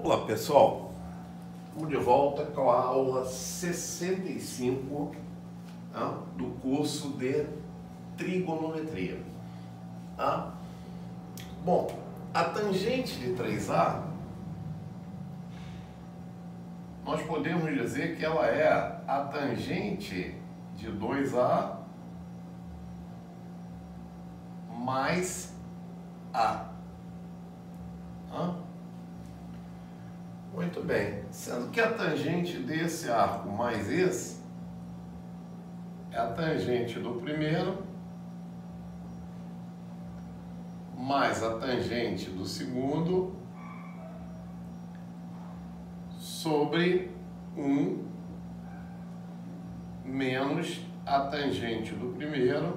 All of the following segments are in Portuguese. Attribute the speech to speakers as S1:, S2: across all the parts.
S1: Olá pessoal, estamos de volta com a aula 65 do curso de trigonometria. Bom, a tangente de 3A, nós podemos dizer que ela é a tangente de 2A mais A. Muito bem, sendo que a tangente desse arco mais esse é a tangente do primeiro mais a tangente do segundo sobre 1 menos a tangente do primeiro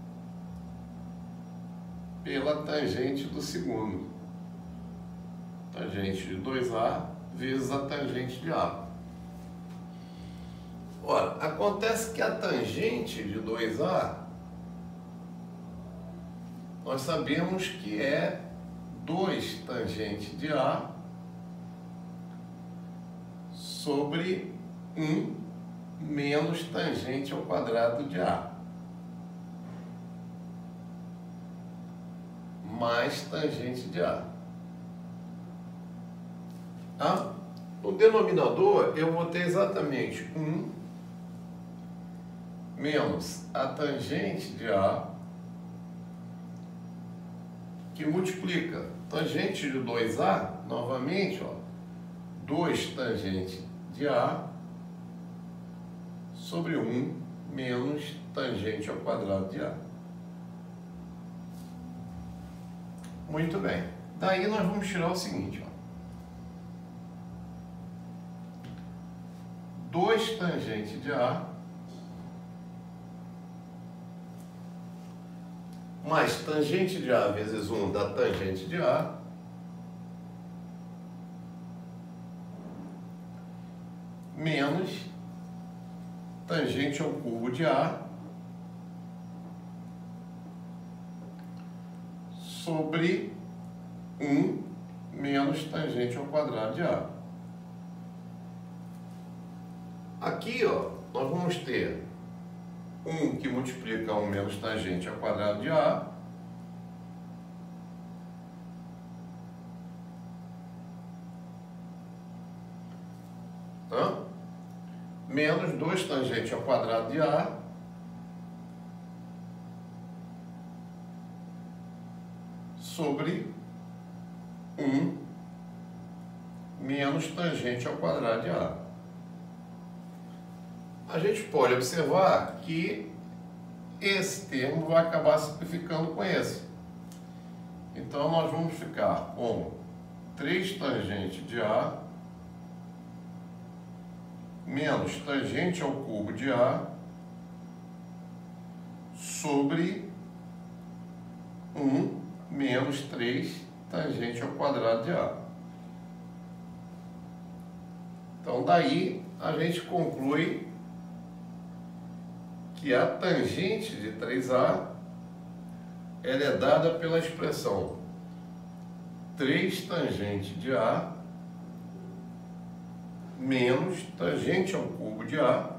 S1: pela tangente do segundo. Tangente de 2A vezes a tangente de A. Ora, acontece que a tangente de 2A, nós sabemos que é 2 tangente de A sobre 1 menos tangente ao quadrado de A, mais tangente de A. No denominador, eu vou ter exatamente 1 menos a tangente de A, que multiplica tangente de 2A, novamente, 2 tangente de A sobre 1 menos tangente ao quadrado de A. Muito bem. Daí nós vamos tirar o seguinte, 2 tangente de A mais tangente de A vezes 1 da tangente de A menos tangente ao cubo de A sobre 1 menos tangente ao quadrado de A. Aqui, nós vamos ter 1 que multiplica 1 menos tangente ao quadrado de A, menos 2 tangente ao quadrado de A, sobre 1 menos tangente ao quadrado de A. A gente pode observar que esse termo vai acabar simplificando com esse. Então, nós vamos ficar com 3 tangente de A menos tangente ao cubo de A sobre 1 menos 3 tangente ao quadrado de A. Então, daí a gente conclui que a tangente de 3A ela é dada pela expressão 3 tangente de A menos tangente ao cubo de A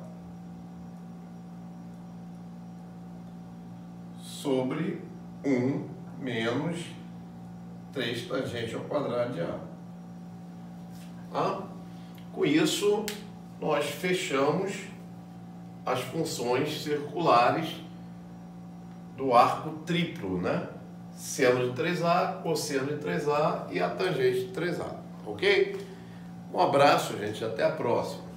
S1: sobre 1 menos 3 tangente ao quadrado de A. Com isso, nós fechamos as funções circulares do arco triplo, Seno de 3A, cosseno de 3A e a tangente de 3A, ok? Um abraço, gente, até a próxima.